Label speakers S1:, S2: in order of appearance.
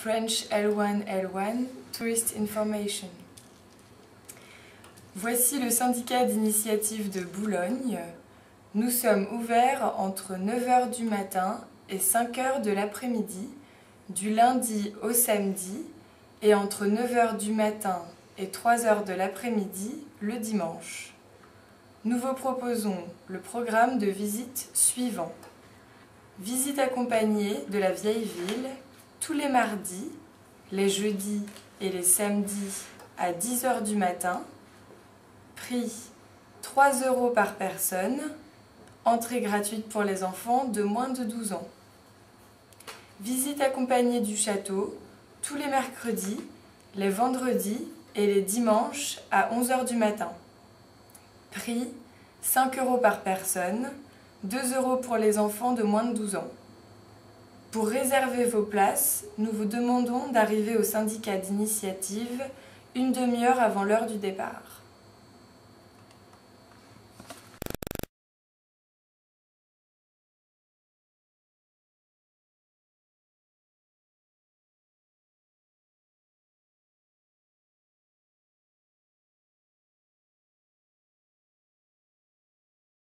S1: French L1L1 Tourist Information. Voici le syndicat d'initiative de Boulogne. Nous sommes ouverts entre 9 h du matin et 5 h de l'après-midi, du lundi au samedi, et entre 9 h du matin et 3 h de l'après-midi, le dimanche. Nous vous proposons le programme de visite suivant. Visite accompagnée de la vieille ville, tous les mardis, les jeudis et les samedis à 10 h du matin. Prix 3 € par personne. Entrée gratuite pour les enfants de moins de 12 ans. Visite accompagnée du château, tous les mercredis, les vendredis et les dimanches à 11 h du matin. Prix 5 € par personne, 2 € pour les enfants de moins de 12 ans. Pour réserver vos places, nous vous demandons d'arriver au syndicat d'initiative une demi-heure avant l'heure du départ.